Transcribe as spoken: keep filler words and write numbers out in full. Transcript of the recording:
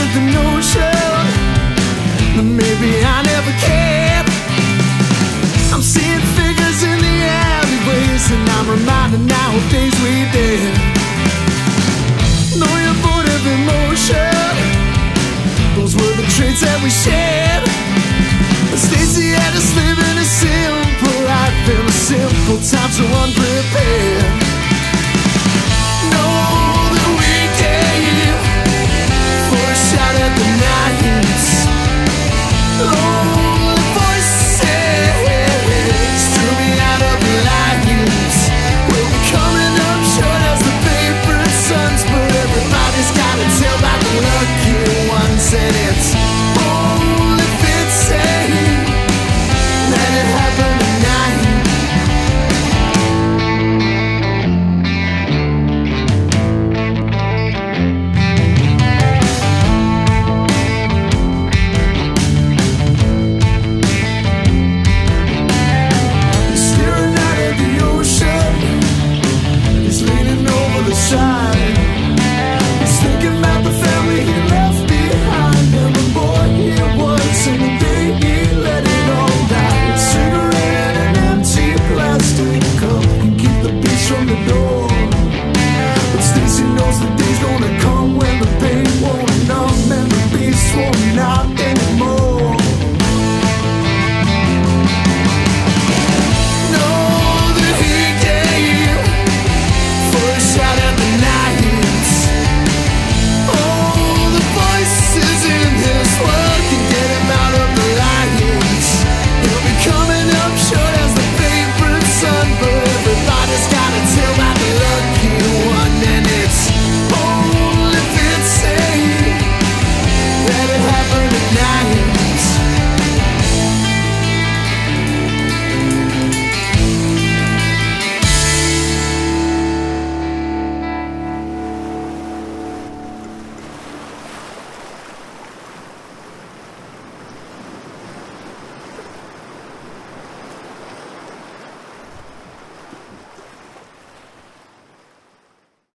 with the notion that maybe I never can. I'm seeing figures in the alleyways, and I'm reminded now of days we did. Know your motive emotion, those were the traits that we shared. But Stacy had us living a simple life in a simple time, so unprepared. Know that we came for a shot at the night. Lonely voices drew me out of the light. We'll be coming up short as the favorite sons, but everybody's gotta tell about the lucky ones, and it's only fitting that it happened tonight. He's staring out at the ocean, he's leaning over the side. He's thinking about the family he left behind, and the boy he was, and the day he let it all die. A cigarette and an empty plastic cup can keep the beast from the door. But Stacy knows the day's gonna come when the pain won't numb and the beast won't knock. And